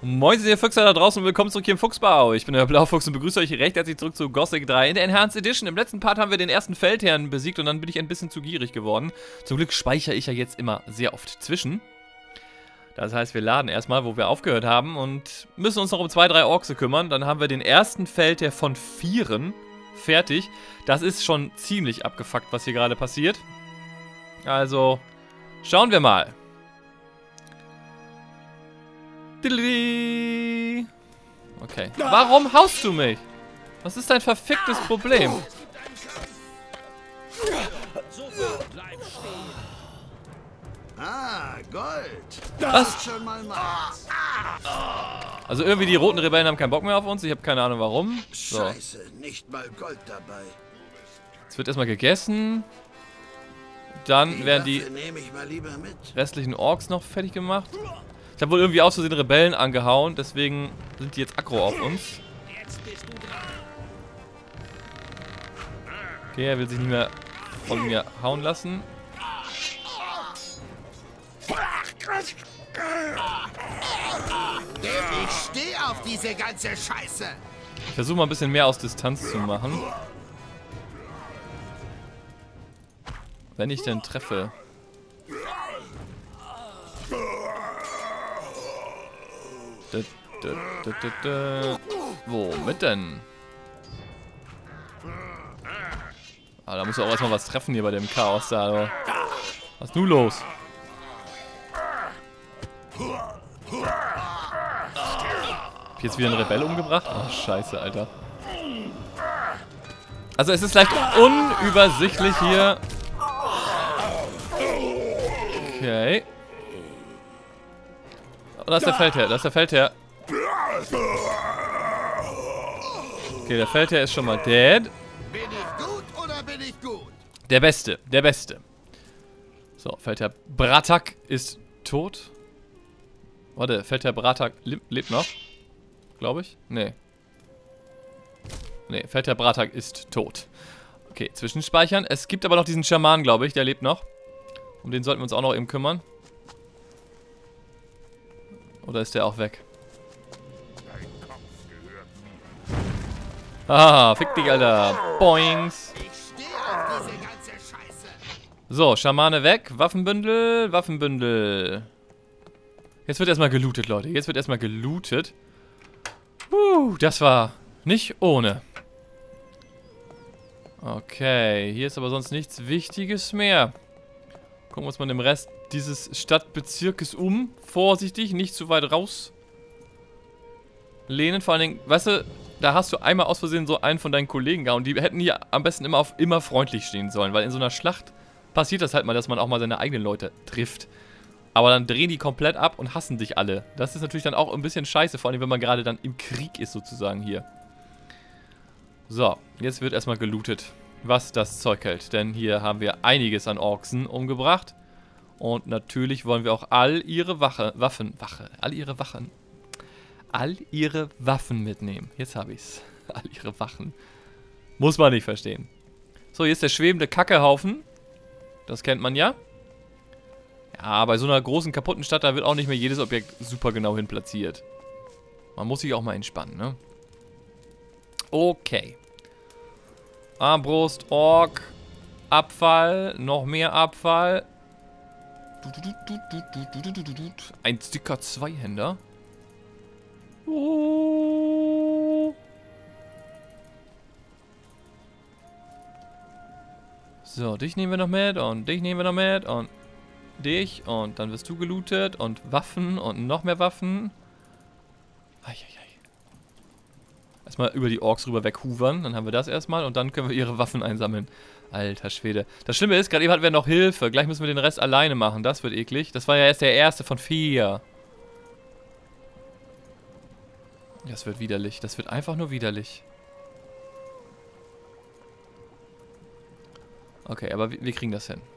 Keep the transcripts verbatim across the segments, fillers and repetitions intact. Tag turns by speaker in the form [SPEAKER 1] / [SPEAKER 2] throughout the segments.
[SPEAKER 1] Moin, ihr Füchser da draußen und willkommen zurück hier im Fuchsbau. Ich bin der Blaufuchs und begrüße euch recht herzlich zurück zu Gothic drei in der Enhanced Edition. Im letzten Part haben wir den ersten Feldherrn besiegt und dann bin ich ein bisschen zu gierig geworden. Zum Glück speichere ich ja jetzt immer sehr oft zwischen. Das heißt, wir laden erstmal, wo wir aufgehört haben und müssen uns noch um zwei, drei Orks kümmern. Dann haben wir den ersten Feldherr von vieren fertig. Das ist schon ziemlich abgefuckt, was hier gerade passiert. Also, schauen wir mal. Okay. Warum haust du mich? Was ist dein verficktes Problem?
[SPEAKER 2] Ah, Gold.
[SPEAKER 1] Was?
[SPEAKER 2] Schon mal
[SPEAKER 1] Also irgendwie die roten Rebellen haben keinen Bock mehr auf uns. Ich habe keine Ahnung warum. So.
[SPEAKER 2] Scheiße, nicht mal Gold dabei.
[SPEAKER 1] Jetzt wird erstmal gegessen. Dann werden die
[SPEAKER 2] nehme ich mal lieber mit.
[SPEAKER 1] restlichen Orks noch fertig gemacht. Ich habe wohl irgendwie aus Versehen Rebellen angehauen, deswegen sind die jetzt aggro auf uns. Okay, er will sich nicht mehr von mir hauen lassen.
[SPEAKER 2] Ich stehe auf diese ganze Scheiße.
[SPEAKER 1] Ich versuche mal ein bisschen mehr aus Distanz zu machen. Wenn ich denn treffe. Da, da, da, da, da. Womit denn? Ah, da muss auch erstmal was treffen hier bei dem Chaos da. Aber. Was ist nun los? Hab ich jetzt wieder einen Rebell umgebracht? Ach, scheiße, Alter. Also es ist leicht unübersichtlich hier. Okay. Oh, da ist der Feldherr, da ist der Feldherr. Okay, der Feldherr ist schon mal dead.
[SPEAKER 2] Bin ich gut oder bin ich gut?
[SPEAKER 1] Der Beste, der Beste. So, Feldherr Bratak ist tot. Warte, Feldherr Bratak lebt noch. Glaube ich? Nee. Nee, Feldherr Bratak ist tot. Okay, zwischenspeichern. Es gibt aber noch diesen Schaman, glaube ich, der lebt noch. Um den sollten wir uns auch noch eben kümmern. Oder ist der auch weg? Ah, fick dich, Alter. Boings. So, Schamane weg. Waffenbündel, Waffenbündel. Jetzt wird erstmal gelootet, Leute. Jetzt wird erstmal gelootet. Uh, das war nicht ohne. Okay, hier ist aber sonst nichts Wichtiges mehr. Gucken wir uns mal den Rest dieses Stadtbezirkes um. Vorsichtig, nicht zu weit raus lehnen. Vor allen Dingen, weißt du, da hast du einmal aus Versehen so einen von deinen Kollegen gehauen. Die hätten hier am besten immer auf immer freundlich stehen sollen. Weil in so einer Schlacht passiert das halt mal, dass man auch mal seine eigenen Leute trifft. Aber dann drehen die komplett ab und hassen dich alle. Das ist natürlich dann auch ein bisschen scheiße. Vor allem, wenn man gerade dann im Krieg ist sozusagen hier. So, jetzt wird erstmal gelootet, was das Zeug hält. Denn hier haben wir einiges an Orksen umgebracht. Und natürlich wollen wir auch all ihre Wache, Waffen, Wache, all ihre Wachen, all ihre Waffen mitnehmen. Jetzt habe ich's. All ihre Wachen. Muss man nicht verstehen. So, hier ist der schwebende Kackehaufen. Das kennt man ja. Ja, bei so einer großen kaputten Stadt, da wird auch nicht mehr jedes Objekt super genau hin platziert. Man muss sich auch mal entspannen, ne? Okay. Armbrust, Ork, Abfall, noch mehr Abfall. Ein Sticker Zweihänder. Oh. So, dich nehmen wir noch mit und dich nehmen wir noch mit und dich und dann wirst du gelootet und Waffen und noch mehr Waffen. Eieiei. Erstmal über die Orks rüber weghuvern, dann haben wir das erstmal und dann können wir ihre Waffen einsammeln. Alter Schwede. Das Schlimme ist, gerade eben hatten wir noch Hilfe. Gleich müssen wir den Rest alleine machen. Das wird eklig. Das war ja erst der erste von vier. Das wird widerlich. Das wird einfach nur widerlich. Okay, aber wir, wir kriegen das hin.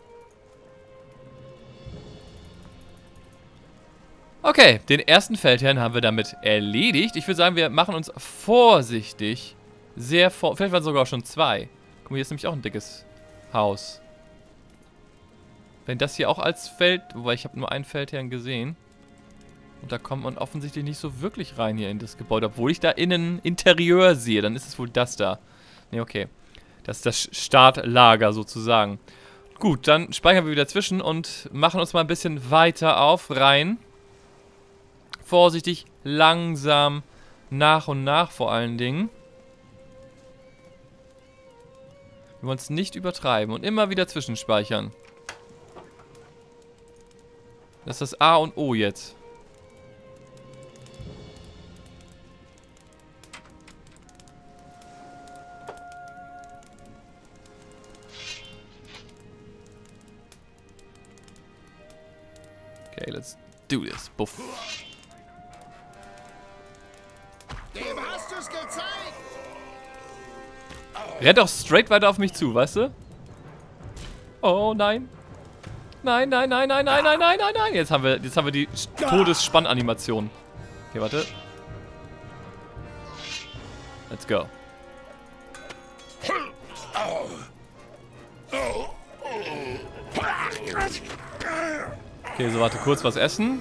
[SPEAKER 1] Okay, den ersten Feldherrn haben wir damit erledigt. Ich würde sagen, wir machen uns vorsichtig. Sehr vor... Vielleicht waren es sogar auch schon zwei. Guck mal, hier ist nämlich auch ein dickes Haus. Wenn das hier auch als Feld... Wobei, ich habe nur einen Feldherrn gesehen. Und da kommt man offensichtlich nicht so wirklich rein hier in das Gebäude. Obwohl ich da innen Interieur sehe. Dann ist es wohl das da. Ne, okay. Das ist das Startlager sozusagen. Gut, dann speichern wir wieder zwischen und machen uns mal ein bisschen weiter auf, rein. Vorsichtig, langsam, nach und nach vor allen Dingen. Wir wollen es nicht übertreiben und immer wieder zwischenspeichern. Das ist das A und O jetzt. Okay, let's do this. Buff.
[SPEAKER 2] Dem hast du's gezeigt!
[SPEAKER 1] Rennt doch straight weiter auf mich zu, weißt du? Oh nein. Nein, nein, nein, nein, nein, nein, nein, nein, nein. Jetzt haben wir, jetzt haben wir die Todesspannanimation. Okay, warte. Let's go. Okay, so warte, kurz was essen.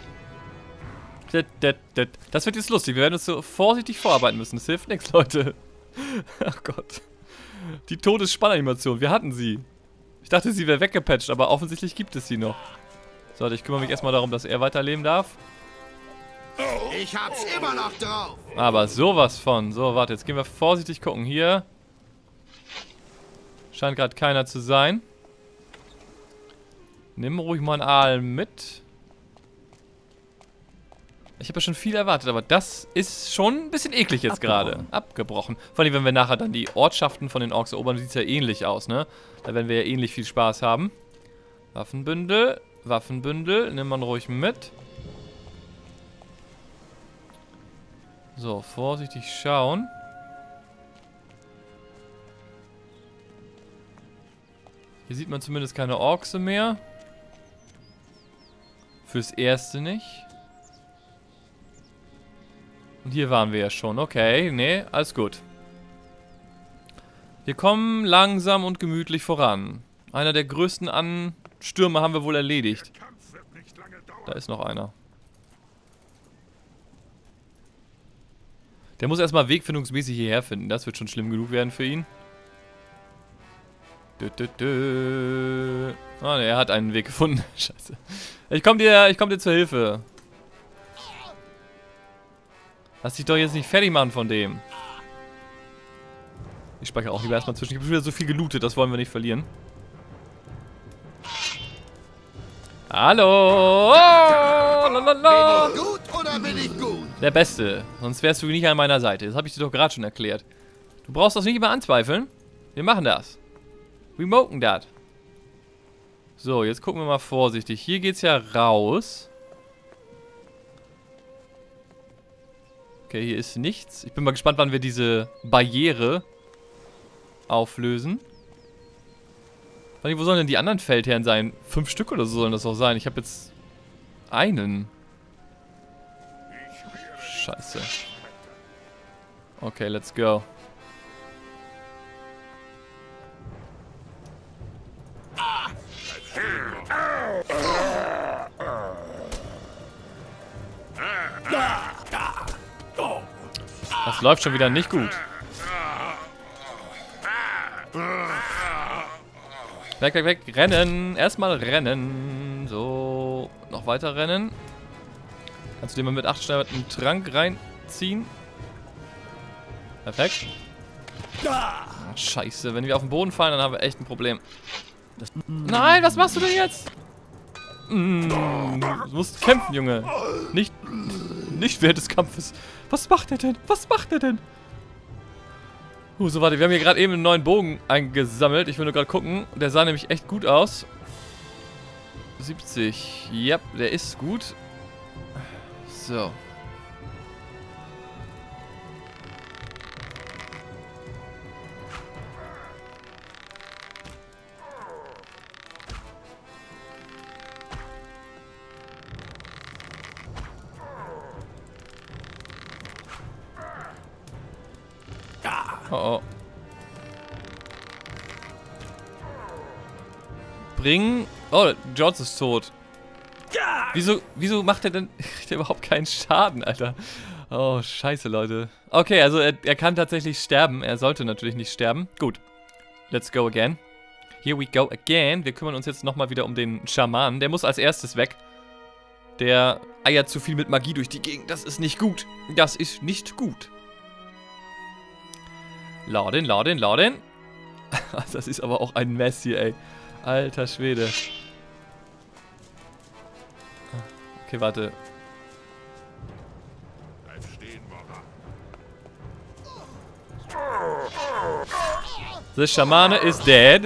[SPEAKER 1] Das wird jetzt lustig. Wir werden uns so vorsichtig vorarbeiten müssen. Das hilft nichts, Leute. Ach Gott. Die Todesspannanimation. Wir hatten sie. Ich dachte, sie wäre weggepatcht, aber offensichtlich gibt es sie noch. So, ich kümmere mich erstmal darum, dass er weiterleben darf.
[SPEAKER 2] Ich hab's immer noch drauf!
[SPEAKER 1] Aber sowas von. So, warte, jetzt gehen wir vorsichtig gucken. Hier scheint gerade keiner zu sein. Nimm ruhig mal einen Aal mit. Ich habe ja schon viel erwartet, aber das ist schon ein bisschen eklig jetzt gerade. Abgebrochen. Vor allem, wenn wir nachher dann die Ortschaften von den Orks erobern, sieht es ja ähnlich aus, ne? Da werden wir ja ähnlich viel Spaß haben. Waffenbündel, Waffenbündel, nimm man ruhig mit. So, vorsichtig schauen. Hier sieht man zumindest keine Orks mehr. Fürs Erste nicht. Und hier waren wir ja schon. Okay, nee, alles gut. Wir kommen langsam und gemütlich voran. Einer der größten Anstürme haben wir wohl erledigt. Da ist noch einer. Der muss erstmal wegfindungsmäßig hierher finden. Das wird schon schlimm genug werden für ihn. Dö, dö, dö. Ah, ne, er hat einen Weg gefunden. Scheiße. Ich komm dir, ich komm dir zur Hilfe. Lass dich doch jetzt nicht fertig machen von dem. Ich speichere auch lieber erstmal zwischen. Ich habe schon wieder so viel gelootet, das wollen wir nicht verlieren. Hallo! Oh, lalalala.
[SPEAKER 2] Bin ich gut oder bin ich gut?
[SPEAKER 1] Der Beste. Sonst wärst du nicht an meiner Seite. Das habe ich dir doch gerade schon erklärt. Du brauchst das nicht immer anzweifeln. Wir machen das. We moken that. So, jetzt gucken wir mal vorsichtig. Hier geht's ja raus. Okay, hier ist nichts. Ich bin mal gespannt, wann wir diese Barriere auflösen. Wo sollen denn die anderen Feldherren sein? Fünf Stück oder so sollen das auch sein. Ich habe jetzt einen. Scheiße. Okay, let's go. Das läuft schon wieder nicht gut. Weg, weg, weg. Rennen. Erstmal rennen. So. Noch weiter rennen. Kannst du dir mal mit acht schnell einen Trank reinziehen? Perfekt. Oh, scheiße. Wenn wir auf den Boden fallen, dann haben wir echt ein Problem. Nein, was machst du denn jetzt? Mm, du musst kämpfen, Junge. Nicht, nicht während des Kampfes. Was macht er denn? Was macht er denn? Uh, so, warte, wir haben hier gerade eben einen neuen Bogen eingesammelt. Ich will nur gerade gucken. Der sah nämlich echt gut aus. siebzig. Ja, der ist gut. So. Oh, oh. Bring... Oh, George ist tot. Wieso, wieso macht er denn kriegt er überhaupt keinen Schaden, Alter? Oh, scheiße, Leute. Okay, also er, er kann tatsächlich sterben. Er sollte natürlich nicht sterben. Gut. Let's go again. Here we go again. Wir kümmern uns jetzt nochmal wieder um den Schamanen. Der muss als erstes weg. Der eiert zu viel mit Magie durch die Gegend. Das ist nicht gut. Das ist nicht gut. Laden, laden, laden. Das ist aber auch ein Mess hier, ey. Alter Schwede. Okay, warte. The Schamane is dead.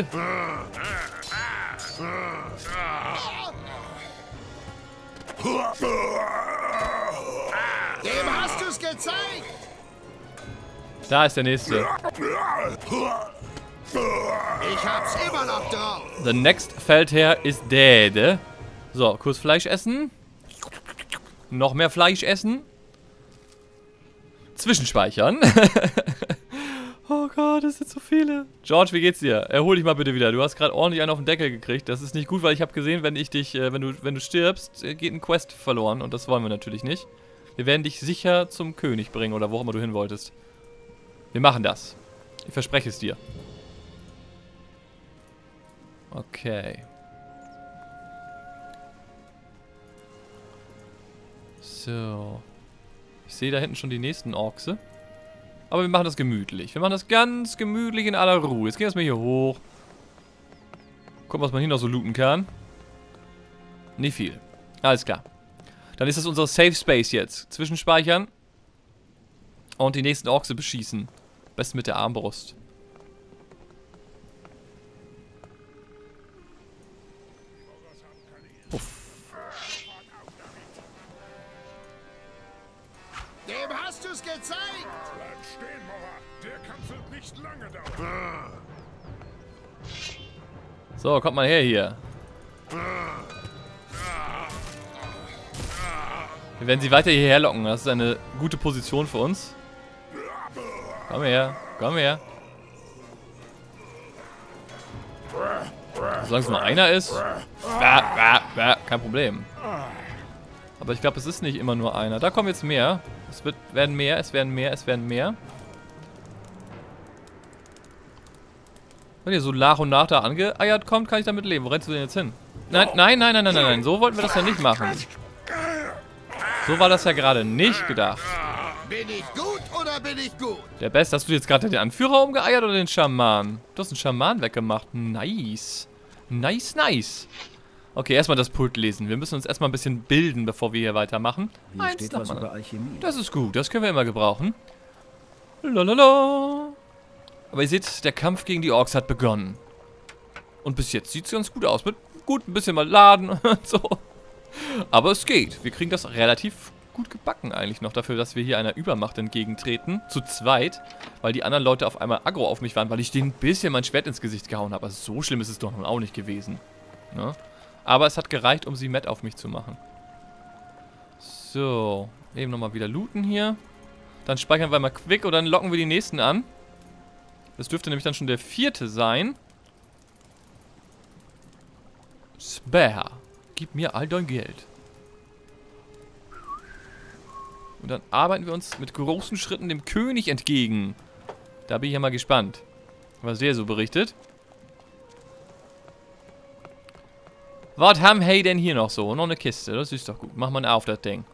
[SPEAKER 2] Dem hast du's gezeigt!
[SPEAKER 1] Da ist der nächste.
[SPEAKER 2] Ich hab's immer noch drauf!
[SPEAKER 1] The next Feldherr is dead. So, kurz Fleisch essen. Noch mehr Fleisch essen. Zwischenspeichern. Oh Gott, das sind so viele. George, wie geht's dir? Erhol dich mal bitte wieder. Du hast gerade ordentlich einen auf den Deckel gekriegt. Das ist nicht gut, weil ich habe gesehen, wenn ich dich, äh, wenn du, wenn du stirbst, äh, geht ein Quest verloren. Und das wollen wir natürlich nicht. Wir werden dich sicher zum König bringen oder wo auch immer du hin wolltest. Wir machen das. Ich verspreche es dir. Okay. So. Ich sehe da hinten schon die nächsten Orkse. Aber wir machen das gemütlich. Wir machen das ganz gemütlich in aller Ruhe. Jetzt gehen wir erstmal hier hoch. Gucken, was man hier noch so looten kann. Nicht viel. Alles klar. Dann ist das unser Safe Space jetzt. Zwischenspeichern. Und die nächsten Orkse beschießen. Besten mit der Armbrust. Uff.
[SPEAKER 2] Dem hast du's gezeigt!
[SPEAKER 3] Bleib stehen, Mora. Der Kampf wird nicht lange dauern.
[SPEAKER 1] So, kommt mal her hier. Wir werden sie weiter hierher locken. Das ist eine gute Position für uns. Komm her, komm her. Solange es nur einer ist. Bah, bah, bah, kein Problem. Aber ich glaube, es ist nicht immer nur einer. Da kommen jetzt mehr. Es wird, werden mehr, es werden mehr, es werden mehr. Wenn ihr so nach und nach da angeeiert kommt, kann ich damit leben. Wo rennst du denn jetzt hin? Nein, nein, nein, nein, nein, nein, nein. So wollten wir das ja nicht machen. So war das ja gerade nicht gedacht.
[SPEAKER 2] Bin ich gut oder bin ich gut?
[SPEAKER 1] Der Best, hast du jetzt gerade den Anführer umgeeiert oder den Schaman? Du hast einen Schaman weggemacht. Nice. Nice, nice. Okay, erstmal das Pult lesen. Wir müssen uns erstmal ein bisschen bilden, bevor wir hier weitermachen.
[SPEAKER 4] Hier
[SPEAKER 1] Eins
[SPEAKER 4] steht
[SPEAKER 1] nach
[SPEAKER 4] was
[SPEAKER 1] dem
[SPEAKER 4] über
[SPEAKER 1] anderen.
[SPEAKER 4] Alchemie.
[SPEAKER 1] Das ist gut, das können wir immer gebrauchen. Lalala. Aber ihr seht, der Kampf gegen die Orks hat begonnen. Und bis jetzt sieht es ganz gut aus. Mit gut ein bisschen mal laden und so. Aber es geht. Wir kriegen das relativ gut gebacken eigentlich noch dafür, dass wir hier einer Übermacht entgegentreten. Zu zweit. Weil die anderen Leute auf einmal aggro auf mich waren, weil ich denen ein bisschen mein Schwert ins Gesicht gehauen habe. Also so schlimm ist es doch nun auch nicht gewesen. Ne? Aber es hat gereicht, um sie matt auf mich zu machen. So. Eben nochmal wieder looten hier. Dann speichern wir mal quick und dann locken wir die nächsten an. Das dürfte nämlich dann schon der vierte sein. Spare. Gib mir all dein Geld. Und dann arbeiten wir uns mit großen Schritten dem König entgegen. Da bin ich ja mal gespannt, was der so berichtet. Was haben hey denn hier noch so? Noch eine Kiste, das ist doch gut. Mach mal auf das Ding.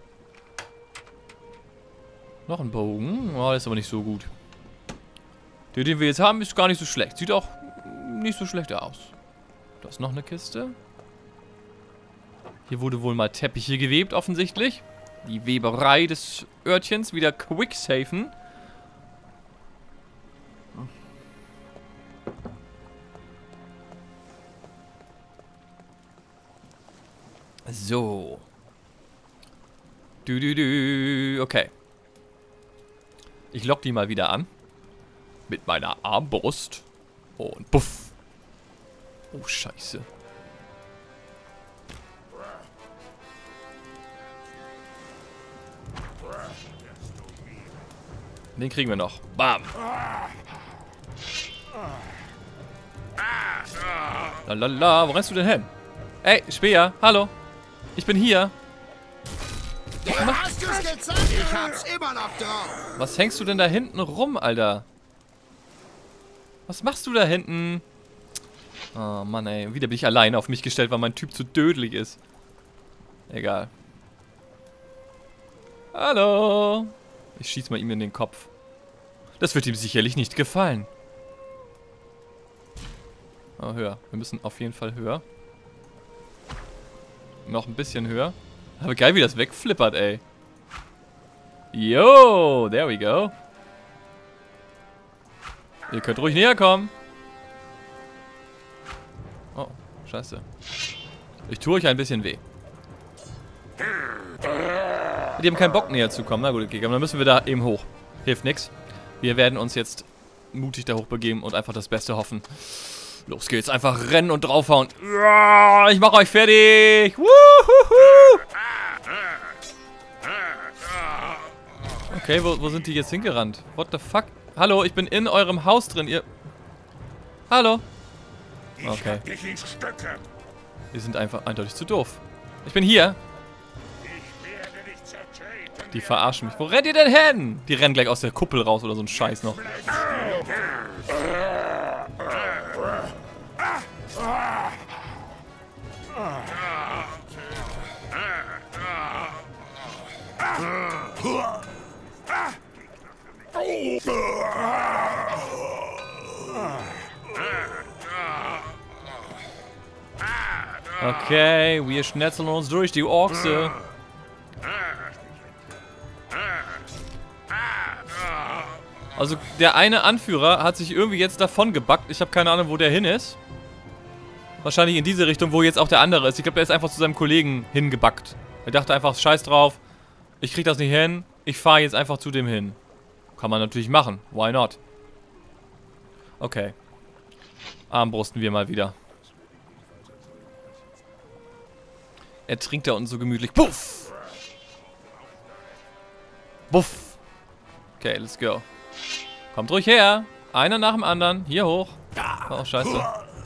[SPEAKER 1] Noch ein Bogen. Oh, das ist aber nicht so gut. Der, den wir jetzt haben, ist gar nicht so schlecht. Sieht auch nicht so schlecht aus. Da ist noch eine Kiste. Hier wurde wohl mal Teppiche gewebt, offensichtlich. Die Weberei des Örtchens. Wieder quicksafen. So. Du, du, du. Okay. Ich lock die mal wieder an. Mit meiner Armbrust. Und puff. Oh, scheiße. Den kriegen wir noch. Bam. Lalala, wo rennst du denn hin? Ey, Speer, hallo. Ich bin hier.
[SPEAKER 2] gezeigt. Ich hab's immer noch drauf.
[SPEAKER 1] Was hängst du denn da hinten rum, Alter? Was machst du da hinten? Oh Mann, ey. Wieder bin ich alleine auf mich gestellt, weil mein Typ zu dödelig ist. Egal. Hallo. Ich schieß mal ihm in den Kopf. Das wird ihm sicherlich nicht gefallen. Oh, höher. Wir müssen auf jeden Fall höher. Noch ein bisschen höher. Aber geil, wie das wegflippert, ey. Yo, there we go. Ihr könnt ruhig näher kommen. Oh, scheiße. Ich tue euch ein bisschen weh. Die haben keinen Bock näher zu kommen. Na gut, okay, aber dann müssen wir da eben hoch. Hilft nix. Wir werden uns jetzt mutig da hoch begeben und einfach das Beste hoffen. Los geht's, einfach rennen und draufhauen. Ich mach euch fertig. Wuhuhu. Okay, wo, wo sind die jetzt hingerannt? What the fuck? Hallo, ich bin in eurem Haus drin. Ihr... Hallo? Okay. Wir sind einfach eindeutig zu doof. Ich bin hier. Die verarschen mich. Wo rennt ihr denn hin? Die rennen gleich aus der Kuppel raus oder so ein Scheiß noch. Okay, wir schnetzeln uns durch die Ochse. Also der eine Anführer hat sich irgendwie jetzt davon gebackt. Ich habe keine Ahnung, wo der hin ist. Wahrscheinlich in diese Richtung, wo jetzt auch der andere ist. Ich glaube, der ist einfach zu seinem Kollegen hingebackt. Er dachte einfach, scheiß drauf. Ich krieg das nicht hin. Ich fahre jetzt einfach zu dem hin. Kann man natürlich machen. Why not? Okay. Armbrusten wir mal wieder. Er trinkt da unten so gemütlich. Puff! Buff! Okay, let's go. Kommt ruhig her. Einer nach dem anderen. Hier hoch. Oh, scheiße.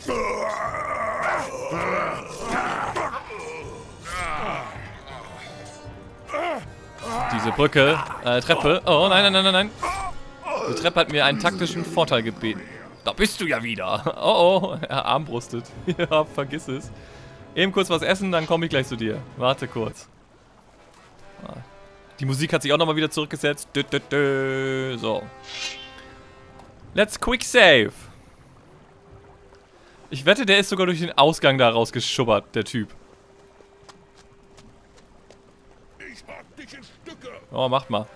[SPEAKER 1] Diese Brücke. Äh, Treppe. Oh, nein, nein, nein, nein, nein. Die Treppe hat mir einen taktischen Vorteil gebeten. Da bist du ja wieder. Oh, oh. Er armbrustet. Ja, vergiss es. Eben kurz was essen, dann komme ich gleich zu dir. Warte kurz. Die Musik hat sich auch nochmal wieder zurückgesetzt. Dö, dö, dö. So. Let's quick save. Ich wette, der ist sogar durch den Ausgang da rausgeschubbert, der Typ. Oh, macht mal.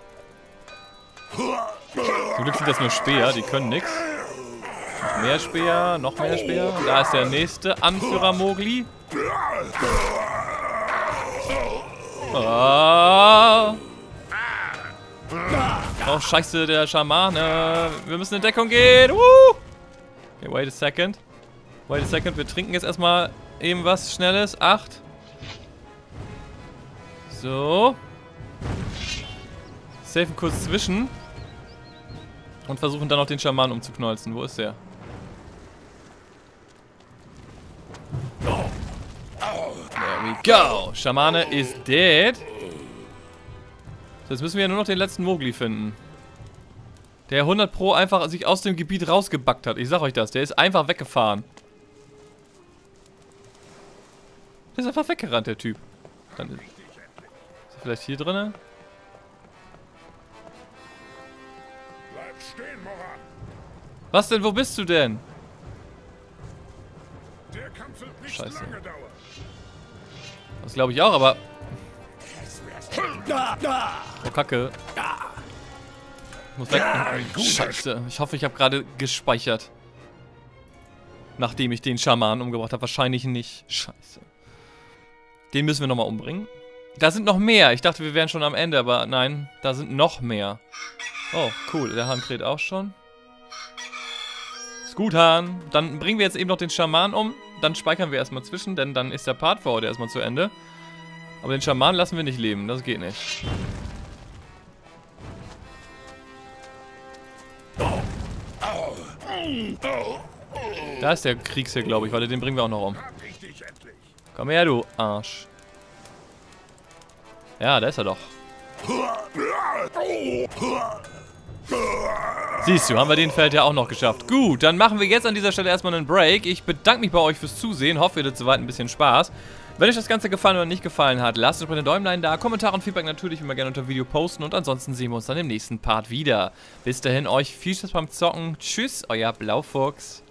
[SPEAKER 1] Zum Glück sind das nur Speer, die können nix. Noch mehr Speer, noch mehr Speer. Da ist der nächste Anführer Mowgli. Oh. Oh, scheiße, der Schamane. Wir müssen in Deckung gehen. Uh. Okay, wait a second. Wait a second, wir trinken jetzt erstmal eben was Schnelles. Acht. So. Safen kurz zwischen. Und versuchen dann noch den Schamanen umzuknolzen. Wo ist der? There we go. Schamane is dead. So, jetzt müssen wir ja nur noch den letzten Mowgli finden. Der hundert Pro einfach sich aus dem Gebiet rausgebackt hat. Ich sag euch das. Der ist einfach weggefahren. Der ist einfach weggerannt, der Typ. Dann ist er vielleicht hier drinne? Was denn? Wo bist du denn? Scheiße. Das glaube ich auch, aber... Oh, Kacke. Ich muss weg. Scheiße. Ich hoffe, ich habe gerade gespeichert. Nachdem ich den Schamanen umgebracht habe. Wahrscheinlich nicht. Scheiße. Den müssen wir nochmal umbringen. Da sind noch mehr. Ich dachte, wir wären schon am Ende, aber nein. Da sind noch mehr. Oh, cool. Der Hahn kräht auch schon. Ist gut, Hahn. Dann bringen wir jetzt eben noch den Schaman um. Dann speichern wir erstmal zwischen, denn dann ist der Part für heute erstmal zu Ende. Aber den Schaman lassen wir nicht leben. Das geht nicht. Da ist der Kriegsherr, glaube ich. Warte, den bringen wir auch noch um. Komm her, du Arsch. Ja, da ist er doch. Siehst du, haben wir den Feld ja auch noch geschafft. Gut, dann machen wir jetzt an dieser Stelle erstmal einen Break. Ich bedanke mich bei euch fürs Zusehen. Hoffe, ihr hattet soweit ein bisschen Spaß. Wenn euch das Ganze gefallen oder nicht gefallen hat, lasst uns mal den Däumlein da. Kommentare und Feedback natürlich immer gerne unter dem Video posten. Und ansonsten sehen wir uns dann im nächsten Part wieder. Bis dahin euch viel Spaß beim Zocken. Tschüss, euer Blaufuchs.